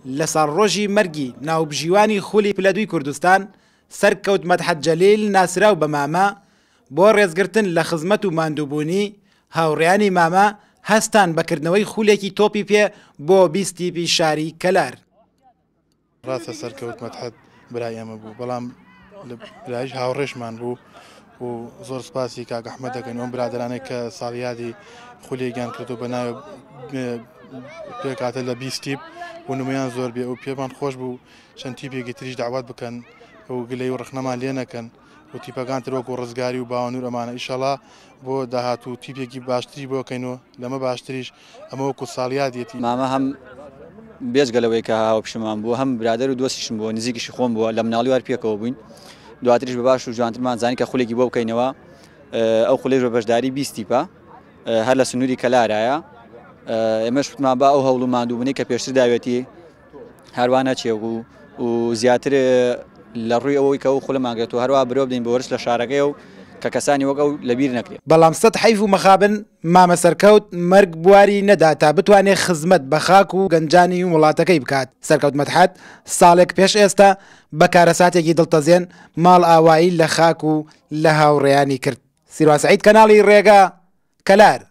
لەسەر ڕۆژی مەرگی ناوبژیوانی خولی پلەدووی کوردستان سەرکەوت مەدحەت جەلیل ناسراو بە مامە بۆ ڕێزگرتن لە خزمەت و ماندووبوونی هاوڕێیانی مامە هەستان بەکردنەوەی خولێکی تۆپی پێ بۆ 20 تیپی شاری کەلار. ڕاستە سەرکەوت مەدحەت برای ئێمە بوو، بەڵام برایش هاوڕێشمان بوو و زۆر سپاسی کاک ئەحمەد دەکەین ئەوم برادرانەی کە ساڵیادی خولێکیان کردو بە ناوی پێکاتە لە 20 تیپ و نمویان زۆر بێ و پێمان خۆش بوو چەند تیپێکی تریش داوات بکەن و گلەی و ڕخنەمان لێ نەکەن و تیپەکان ترۆک و ڕزگاری و باوەنور ئەمانە ئیشەڵا بۆ داهاتوو تیپێکی باشتری بۆ بکەینەوە لەمە باشتریش ئەمە وەکو ساڵیادیەتی مامە هەم بێجگەلەوەی کە هاوپشمان بووە هەم برادر و دۆستیشم بووە نزیکیشی خۆم بووە لە مناڵی وار پێکەوە بووین دواتریش بە باش و جوانترمان زانی کە خولێکی بۆ بکەینەوە ئەو خولێش بە بەشداری 20 تیپە هەر لە سنووری کەلارایە ئێمەش وتمان با ئەو هەوڵ و ماندووبوونی کە پێشتر داوێتی هەروانە چێ و زیاتر لە ڕووی ئەوەی کە ئەو خولەمانگرێت و هەروە برۆ بدەین بە وەرش لە شارەکەی و کە کەسانی وەک ئەو لەبیر نەکرێت. بەڵام سەد حەیف و مەخابن مامە سەرکەوت مەرگ بواری نەدا تا بتوانێت خزمەت بە خاک و گەنجانی وڵاتەکەی بکات. سەرکەوت مەدحەت ساڵێک پێش ئێستا بە کارەساتێکی دڵتەزێن ماڵ ئاوایی لە خاک و لە هاوڕێیانی کرد. سیروان سەعید کەناڵی ڕێگا کەلار.